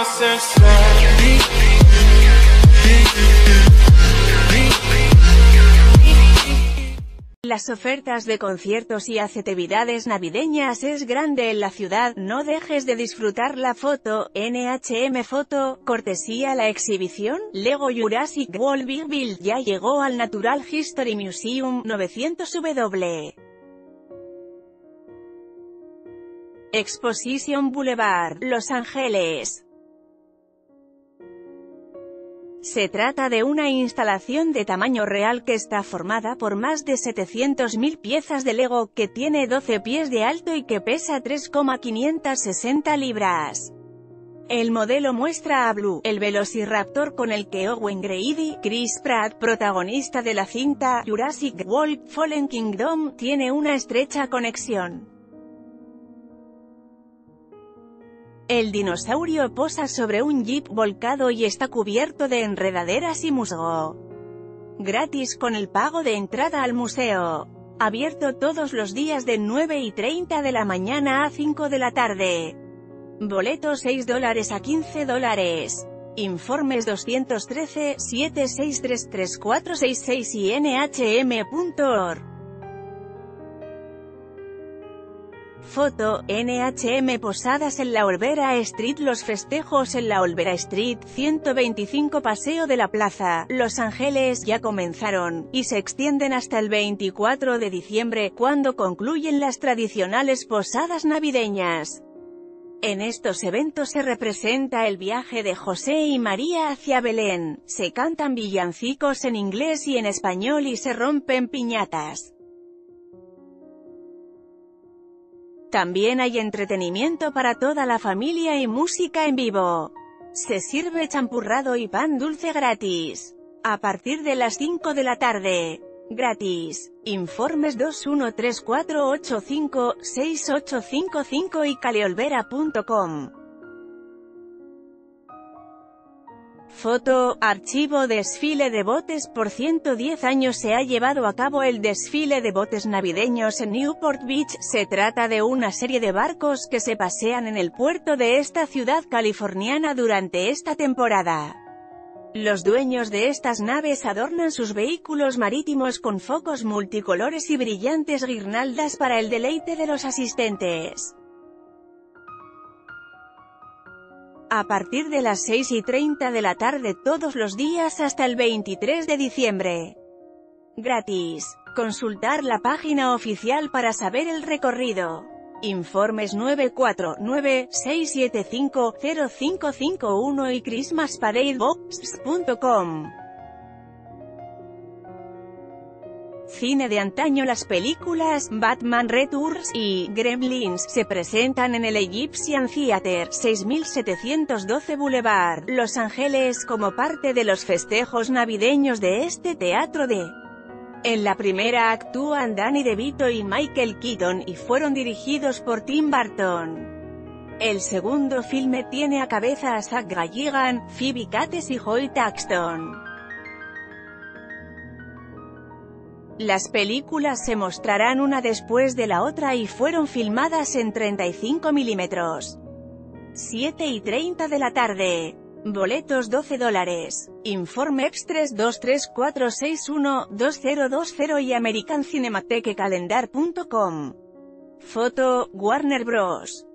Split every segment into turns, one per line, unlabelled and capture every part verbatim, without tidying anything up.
Las ofertas de conciertos y actividades navideñas es grande en la ciudad, no dejes de disfrutar la foto. N H M Foto, cortesía la exhibición Lego Jurassic World Big Build ya llegó al Natural History Museum novecientos W. Exposition Boulevard, Los Ángeles. Se trata de una instalación de tamaño real que está formada por más de setecientas mil piezas de Lego, que tiene doce pies de alto y que pesa tres coma quinientas sesenta libras. El modelo muestra a Blue, el velociraptor con el que Owen Grady, Chris Pratt, protagonista de la cinta Jurassic World: Fallen Kingdom, tiene una estrecha conexión. El dinosaurio posa sobre un jeep volcado y está cubierto de enredaderas y musgo. Gratis con el pago de entrada al museo. Abierto todos los días de nueve y treinta de la mañana a cinco de la tarde. Boletos seis dólares a quince dólares. Informes dos uno tres, siete seis tres, tres cuatro seis seis y N H M punto org. Foto, N H M Posadas en la Olvera Street. Los festejos en la Olvera Street, ciento veinticinco Paseo de la Plaza, Los Ángeles, ya comenzaron, y se extienden hasta el veinticuatro de diciembre, cuando concluyen las tradicionales posadas navideñas. En estos eventos se representa el viaje de José y María hacia Belén, se cantan villancicos en inglés y en español y se rompen piñatas. También hay entretenimiento para toda la familia y música en vivo. Se sirve champurrado y pan dulce gratis. A partir de las cinco de la tarde. Gratis. Informes dos uno tres cuatro ocho cinco, seis ocho cinco cinco y caleolvera punto com. Foto, archivo desfile de botes. Por ciento diez años se ha llevado a cabo el desfile de botes navideños en Newport Beach. Se trata de una serie de barcos que se pasean en el puerto de esta ciudad californiana durante esta temporada. Los dueños de estas naves adornan sus vehículos marítimos con focos multicolores y brillantes guirnaldas para el deleite de los asistentes. A partir de las seis y treinta de la tarde todos los días hasta el veintitrés de diciembre. Gratis. Consultar la página oficial para saber el recorrido. Informes nueve cuatro nueve, seis siete cinco, cero cinco cinco uno y christmas parade box punto com. Cine de antaño. Las películas Batman Returns y Gremlins se presentan en el Egyptian Theater, seis mil setecientos doce Boulevard, Los Ángeles, como parte de los festejos navideños de este teatro de. En la primera actúan Danny DeVito y Michael Keaton, y fueron dirigidos por Tim Burton. El segundo filme tiene a cabeza a Zach Galligan, Phoebe Cates y Joey Taxton. Las películas se mostrarán una después de la otra y fueron filmadas en treinta y cinco milímetros. siete y treinta de la tarde. Boletos doce dólares. Informe extres dos tres cuatro seis uno, dos cero dos cero y american cinematheque calendar punto com. Foto, Warner Bros.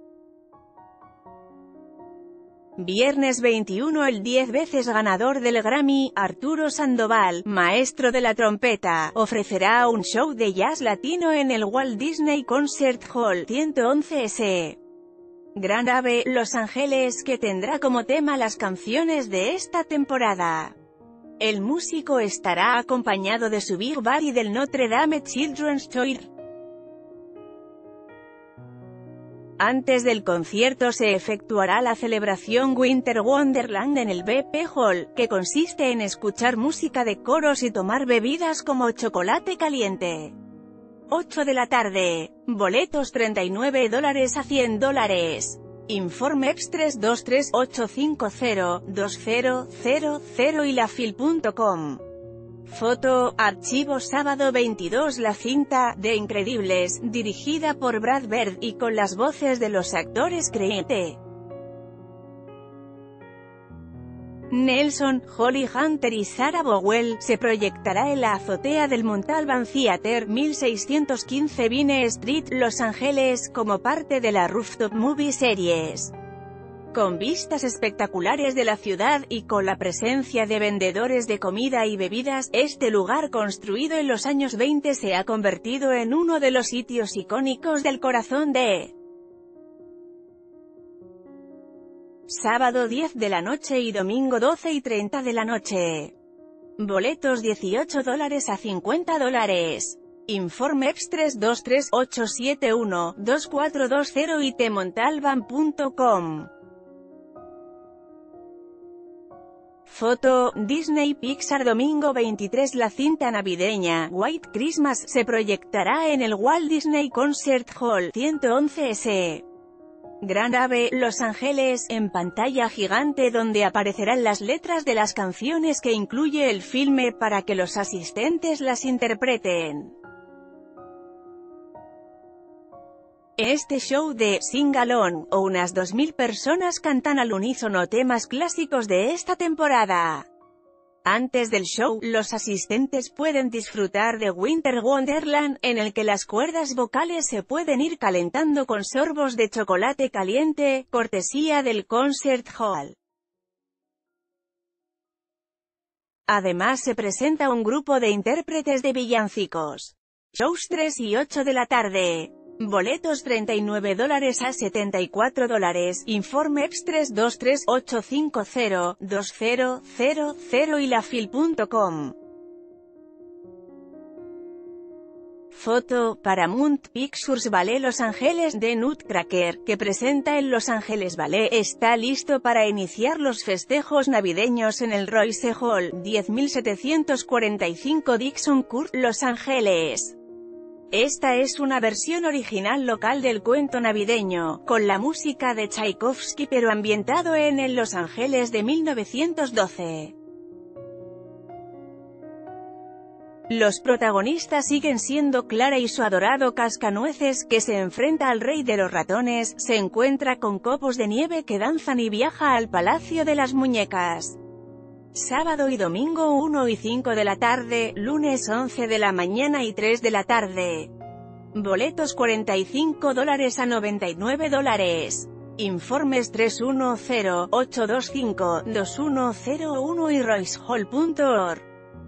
Viernes veintiuno. El diez veces ganador del Grammy, Arturo Sandoval, maestro de la trompeta, ofrecerá un show de jazz latino en el Walt Disney Concert Hall ciento once ese. Grand Ave, Los Ángeles, que tendrá como tema las canciones de esta temporada. El músico estará acompañado de su Big Band y del Notre Dame Children's Choir. Antes del concierto se efectuará la celebración Winter Wonderland en el B P Hall, que consiste en escuchar música de coros y tomar bebidas como chocolate caliente. ocho de la tarde. Boletos treinta y nueve dólares a cien dólares. Informe extres dos tres ocho cinco cero, dos cero cero cero y lafil punto com. Foto, archivo sábado veintidós. La cinta, The Incredibles, dirigida por Brad Bird, y con las voces de los actores Creed. Nelson, Holly Hunter y Sarah Bowell, se proyectará en la azotea del Montalban Theater, mil seiscientos quince Vine Street, Los Ángeles, como parte de la Rooftop Movie Series. Con vistas espectaculares de la ciudad, y con la presencia de vendedores de comida y bebidas, este lugar construido en los años veinte se ha convertido en uno de los sitios icónicos del corazón de sábado diez de la noche y domingo doce y treinta de la noche. Boletos dieciocho dólares a cincuenta dólares. Informe E P S tres dos tres, ocho siete uno, dos cuatro dos cero y temontalban punto com. Foto, Disney Pixar domingo veintitrés. La cinta navideña, White Christmas, se proyectará en el Walt Disney Concert Hall, ciento once ese. Grand Ave, Los Ángeles, en pantalla gigante donde aparecerán las letras de las canciones que incluye el filme para que los asistentes las interpreten. Este show de Sing Along, o unas dos mil personas cantan al unísono temas clásicos de esta temporada. Antes del show, los asistentes pueden disfrutar de Winter Wonderland, en el que las cuerdas vocales se pueden ir calentando con sorbos de chocolate caliente, cortesía del Concert Hall. Además se presenta un grupo de intérpretes de villancicos. Shows tres y ocho de la tarde. Boletos treinta y nueve dólares a setenta y cuatro dólares. Informe E P S tres dos tres, ocho cinco cero, dos cero cero cero y lafil punto com. Foto, Paramount Pictures Ballet Los Ángeles de Nutcracker, que presenta el Los Ángeles Ballet, está listo para iniciar los festejos navideños en el Royce Hall, diez mil setecientos cuarenta y cinco Dixon Court, Los Ángeles. Esta es una versión original local del cuento navideño, con la música de Tchaikovsky pero ambientado en el Los Ángeles de mil novecientos doce. Los protagonistas siguen siendo Clara y su adorado Cascanueces, que se enfrenta al rey de los ratones, se encuentra con copos de nieve que danzan y viaja al Palacio de las Muñecas. Sábado y domingo uno y cinco de la tarde, lunes once de la mañana y tres de la tarde. Boletos cuarenta y cinco dólares a noventa y nueve dólares. Informes tres uno cero, ocho dos cinco, dos uno cero uno y royce hall punto org.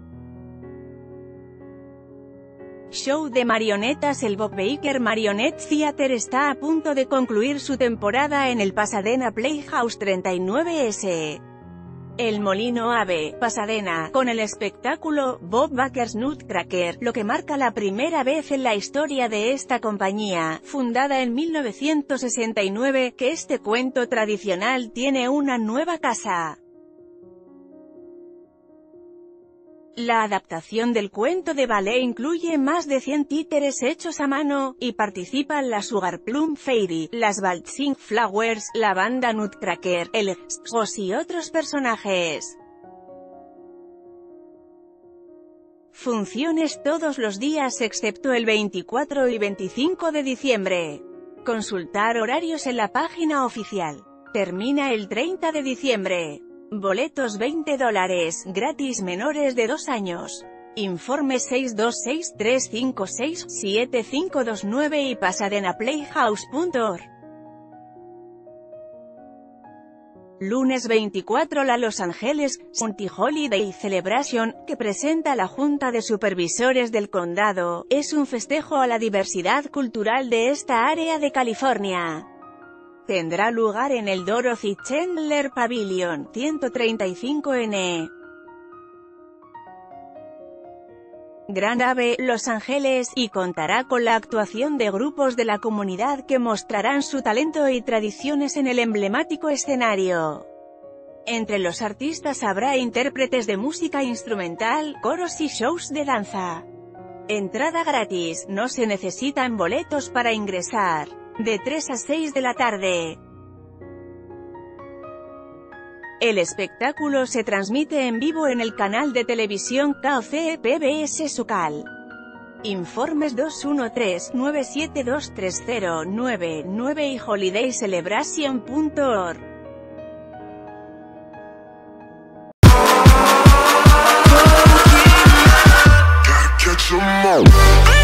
Show de marionetas. El Bob Baker Marionette Theater está a punto de concluir su temporada en el Pasadena Playhouse treinta y nueve ese. El Molino Ave, Pasadena, con el espectáculo Bob Baker's Nutcracker, lo que marca la primera vez en la historia de esta compañía, fundada en mil novecientos sesenta y nueve, que este cuento tradicional tiene una nueva casa. La adaptación del cuento de ballet incluye más de cien títeres hechos a mano, y participan la Sugar Plum Fairy, las Waltzing Flowers, la banda Nutcracker, el X-Os y otros personajes. Funciones todos los días excepto el veinticuatro y veinticinco de diciembre. Consultar horarios en la página oficial. Termina el treinta de diciembre. Boletos veinte dólares, gratis menores de dos años. Informe seis dos seis, tres cinco seis, siete cinco dos nueve y pasadena playhouse punto org. Lunes veinticuatro. La Los Ángeles County Holiday Celebration, que presenta la Junta de Supervisores del Condado, es un festejo a la diversidad cultural de esta área de California. Tendrá lugar en el Dorothy Chandler Pavilion, ciento treinta y cinco ene. Grand Ave, Los Ángeles, y contará con la actuación de grupos de la comunidad que mostrarán su talento y tradiciones en el emblemático escenario. Entre los artistas habrá intérpretes de música instrumental, coros y shows de danza. Entrada gratis, no se necesitan boletos para ingresar. De tres a seis de la tarde. El espectáculo se transmite en vivo en el canal de televisión K O C P B S Sucal. Informes dos uno tres, nueve siete dos tres cero nueve nueve y holiday celebration punto org.
Wow.